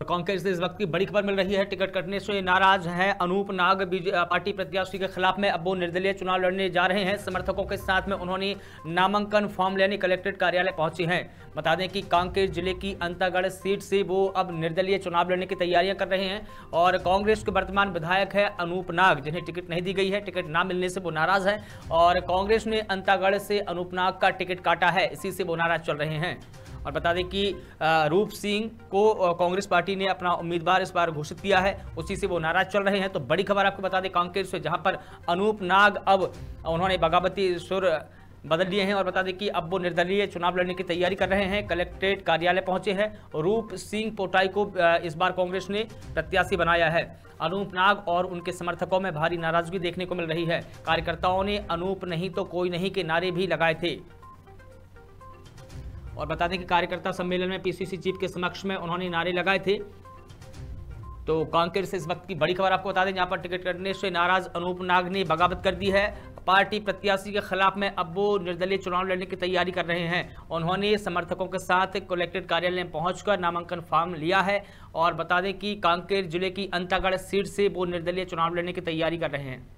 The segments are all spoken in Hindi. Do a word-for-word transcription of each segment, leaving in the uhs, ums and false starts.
कांग्रेस से इस वक्त की बड़ी खबर मिल रही है। टिकट कटने से नाराज हैं अनूप नाग। पार्टी प्रत्याशी के खिलाफ में अब वो निर्दलीय चुनाव लड़ने जा रहे हैं। समर्थकों के साथ में उन्होंने नामांकन फॉर्म लेने कलेक्ट्रेट कार्यालय पहुंचे हैं। बता दें कि कांकेर जिले की अंतागढ़ सीट से वो अब निर्दलीय चुनाव लड़ने की तैयारियां कर रहे हैं। और कांग्रेस के वर्तमान विधायक है अनूप नाग, जिन्हें टिकट नहीं दी गई है। टिकट ना मिलने से वो नाराज है और कांग्रेस ने अंतागढ़ से अनूप नाग का टिकट काटा है, इसी से वो नाराज चल रहे हैं। और बता दें कि रूप सिंह को कांग्रेस पार्टी ने अपना उम्मीदवार इस बार घोषित किया है, उसी से वो नाराज चल रहे हैं। तो बड़ी खबर आपको बता दें कांकेर से, जहां पर अनूप नाग अब उन्होंने बगावती सुर बदल लिए हैं और बता दें कि अब वो निर्दलीय चुनाव लड़ने की तैयारी कर रहे हैं। कलेक्ट्रेट कार्यालय पहुंचे हैं। रूप सिंह पोटाई को इस बार कांग्रेस ने प्रत्याशी बनाया है। अनूप नाग और उनके समर्थकों में भारी नाराजगी देखने को मिल रही है। कार्यकर्ताओं ने अनूप नहीं तो कोई नहीं के नारे भी लगाए थे। और बता दें कि कार्यकर्ता सम्मेलन में पीसीसी चीफ के समक्ष में उन्होंने नारे लगाए थे। तो कांकेर से इस वक्त की बड़ी खबर आपको बता दें, जहां पर टिकट कटने से नाराज अनूप नाग ने बगावत कर दी है। पार्टी प्रत्याशी के खिलाफ में अब वो निर्दलीय चुनाव लड़ने की तैयारी कर रहे हैं। उन्होंने समर्थकों के साथ कलेक्ट्रेट कार्यालय में पहुंचकर नामांकन फॉर्म लिया है। और बता दें कि कांकेर जिले की अंतागढ़ सीट से वो निर्दलीय चुनाव लड़ने की तैयारी कर रहे हैं।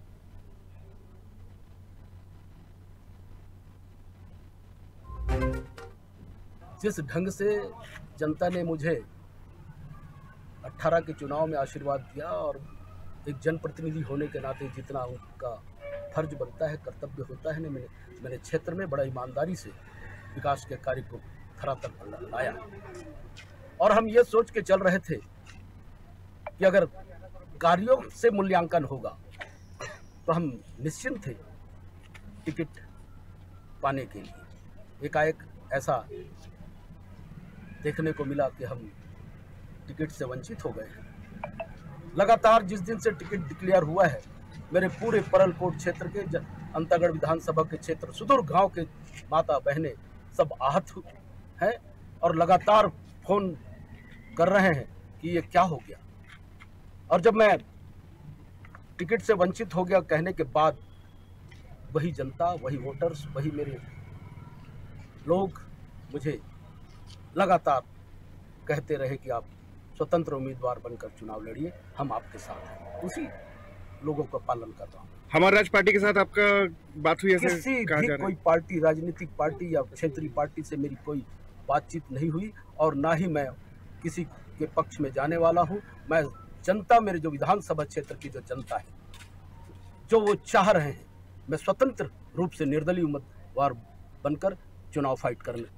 जिस ढंग से जनता ने मुझे अठारह के चुनाव में आशीर्वाद दिया और एक जनप्रतिनिधि होने के नाते जितना उनका फर्ज बनता है, कर्तव्य होता है, ने मैंने मैंने क्षेत्र में बड़ा ईमानदारी से विकास के कार्य को धरातल पर लाया। और हम ये सोच के चल रहे थे कि अगर कार्यों से मूल्यांकन होगा तो हम निश्चिंत थे टिकट पाने के लिए। एकाएक ऐसा देखने को मिला कि हम टिकट से वंचित हो गए हैं। लगातार जिस दिन से टिकट डिक्लेयर हुआ है, मेरे पूरे परलकोट क्षेत्र के, अंतागढ़ विधानसभा के क्षेत्र, सुदूर गांव के माता बहनें सब आहत हैं और लगातार फोन कर रहे हैं कि ये क्या हो गया। और जब मैं टिकट से वंचित हो गया कहने के बाद वही जनता, वही वोटर्स, वही मेरे लोग मुझे लगातार कहते रहे कि आप स्वतंत्र उम्मीदवार बनकर चुनाव लड़िए, हम आपके साथ हैं। उसी लोगों का पालन कर रहा हूँ। हमारा राज पार्टी के साथ आपका बात हुई? ऐसे किसी भी कोई पार्टी, राजनीतिक पार्टी या क्षेत्रीय पार्टी से मेरी कोई बातचीत नहीं हुई और ना ही मैं किसी के पक्ष में जाने वाला हूँ। मैं जनता, मेरे जो विधानसभा क्षेत्र की जो जनता है, जो वो चाह रहे हैं, मैं स्वतंत्र रूप से निर्दलीय उम्मीदवार बनकर चुनाव फाइट करने।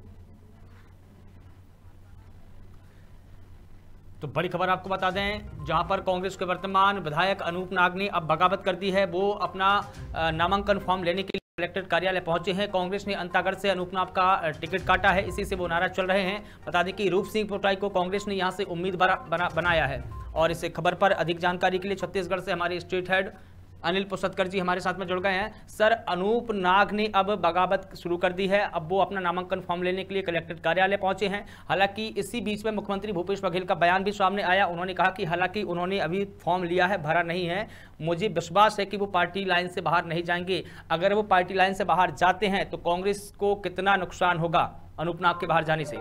तो बड़ी खबर आपको बता दें, जहां पर कांग्रेस के वर्तमान विधायक अनूप नाग ने अब बगावत कर दी है। वो अपना नामांकन फॉर्म लेने के लिए कलेक्ट्रेट कार्यालय पहुंचे हैं। कांग्रेस ने अंतागढ़ से अनूप नाग का टिकट काटा है, इसी से वो नाराज चल रहे हैं। बता दें कि रूप सिंह पोटाई को कांग्रेस ने यहां से उम्मीदवार बना, बनाया है। और इस खबर पर अधिक जानकारी के लिए छत्तीसगढ़ से हमारे स्टेट हेड अनिल पुसतकर जी हमारे साथ में जुड़ गए हैं। सर, अनूप नाग ने अब बगावत शुरू कर दी है। अब वो अपना नामांकन फॉर्म लेने के लिए कलेक्ट्रेट कार्यालय पहुंचे हैं। हालांकि इसी बीच में मुख्यमंत्री भूपेश बघेल का बयान भी सामने आया। उन्होंने कहा कि हालांकि उन्होंने अभी फॉर्म लिया है, भरा नहीं है, मुझे विश्वास है कि वो पार्टी लाइन से बाहर नहीं जाएंगे। अगर वो पार्टी लाइन से बाहर जाते हैं तो कांग्रेस को कितना नुकसान होगा अनूप नाग के बाहर जाने से?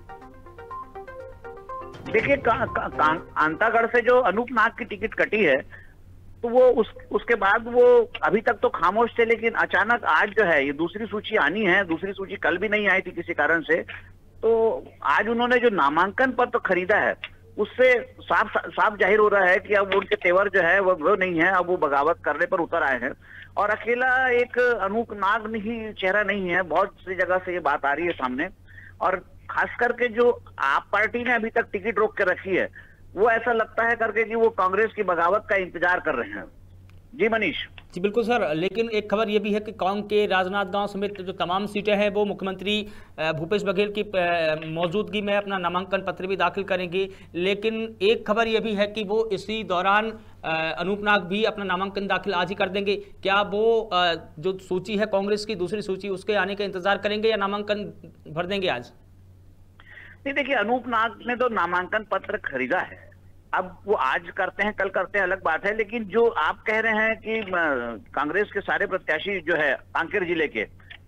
देखिए, अंतागढ़ से जो अनूप नाग की टिकट कटी है तो वो उस उसके बाद वो अभी तक तो खामोश थे, लेकिन अचानक आज जो है ये दूसरी सूची आनी है। दूसरी सूची कल भी नहीं आई थी किसी कारण से, तो आज उन्होंने जो नामांकन पत्र तो खरीदा है उससे साफ साफ जाहिर हो रहा है कि अब उनके तेवर जो है वो वो नहीं है। अब वो बगावत करने पर उतर आए हैं। और अकेला एक अनूप नाग ही चेहरा नहीं है, बहुत सी जगह से ये बात आ रही है सामने। और खास करके जो आप पार्टी ने अभी तक टिकट रोक के रखी है, वो ऐसा लगता है करके कि वो कांग्रेस की बगावत का इंतजार कर रहे हैं। जी मनीष। जी बिल्कुल सर, लेकिन एक खबर ये भी है कि कांग के राजनांदगांव समेत जो तमाम सीटें हैं वो मुख्यमंत्री भूपेश बघेल की मौजूदगी में अपना नामांकन पत्र भी दाखिल करेंगे। लेकिन एक खबर ये भी है कि वो इसी दौरान अनूप नाग भी अपना नामांकन दाखिल आज ही कर देंगे। क्या वो जो सूची है कांग्रेस की दूसरी सूची, उसके आने का इंतजार करेंगे या नामांकन भर देंगे आज? नहीं, देखिए, अनूप नाग ने तो नामांकन पत्र खरीदा है। अब वो आज करते हैं कल करते हैं अलग बात है, लेकिन जो आप कह रहे हैं कि कांग्रेस के सारे प्रत्याशी जो है कांकेर जिले के,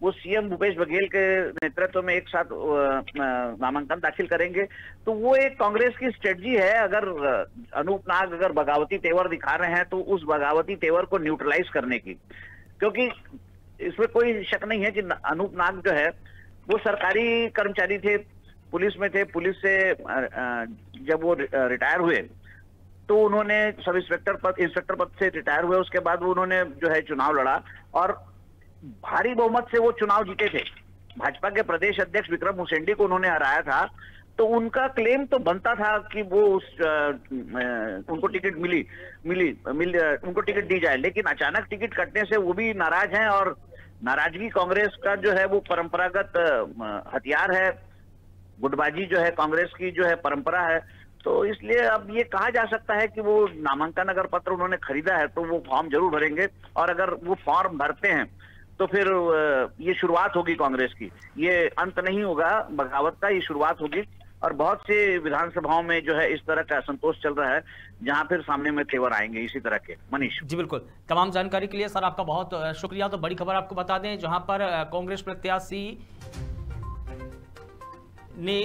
वो सीएम भूपेश बघेल के नेतृत्व में एक साथ नामांकन दाखिल करेंगे। तो वो एक कांग्रेस की स्ट्रेटजी है। अगर अनूप नाग अगर बगावती तेवर दिखा रहे हैं तो उस बगावती तेवर को न्यूट्रलाइज करने की, क्योंकि इसमें कोई शक नहीं है कि अनूप नाग जो है वो सरकारी कर्मचारी थे, पुलिस में थे। पुलिस से जब वो रिटायर हुए तो उन्होंने सब इंस्पेक्टर पद इंस्पेक्टर पद से रिटायर हुए। उसके बाद वो उन्होंने जो है चुनाव लड़ा और भारी बहुमत से वो चुनाव जीते थे। भाजपा के प्रदेश अध्यक्ष विक्रम मुसेंडी को उन्होंने हराया था। तो उनका क्लेम तो बनता था कि वो उस उनको टिकट मिली मिली मिल उनको टिकट दी जाए, लेकिन अचानक टिकट कटने से वो भी नाराज हैं और नाराजगी कांग्रेस का जो है वो परंपरागत हथियार है। गुटबाजी जो है कांग्रेस की जो है परंपरा है। तो इसलिए अब ये कहा जा सकता है कि वो नामांकन अगर पत्र उन्होंने खरीदा है तो वो फॉर्म जरूर भरेंगे, और अगर वो फॉर्म भरते हैं तो फिर ये शुरुआत होगी कांग्रेस की, ये अंत नहीं होगा बगावत का, ये शुरुआत होगी। और बहुत से विधानसभाओं में जो है इस तरह का असंतोष चल रहा है जहां फिर सामने में तेवर आएंगे इसी तरह के। मनीष जी बिल्कुल, तमाम जानकारी के लिए सर आपका बहुत शुक्रिया। तो बड़ी खबर आपको बता दें, जहां पर कांग्रेस प्रत्याशी ने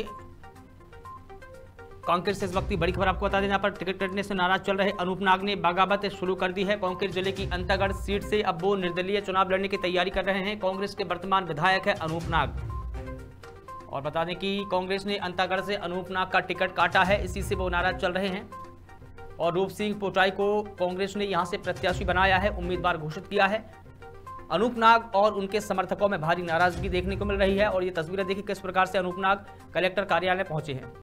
कांकेर से इस वक्त की बड़ी खबर आपको बता दें, जहां पर टिकट कटने से नाराज चल रहे अनूप नाग ने बगावत शुरू कर दी है। कांकेर जिले की अंतागढ़ सीट से अब वो निर्दलीय चुनाव लड़ने की तैयारी कर रहे हैं। कांग्रेस के वर्तमान विधायक है अनूप नाग, और बता दें कि कांग्रेस ने अंतागढ़ से अनूप नाग का टिकट काटा है, इसी से वो नाराज चल रहे हैं। और रूप सिंह पोटाई को कांग्रेस ने यहां से प्रत्याशी बनाया है, उम्मीदवार घोषित किया है। अनूप नाग और उनके समर्थकों में भारी नाराजगी देखने को मिल रही है। और ये तस्वीरें देखिए किस प्रकार से अनूप नाग कलेक्टर कार्यालय पहुंचे हैं।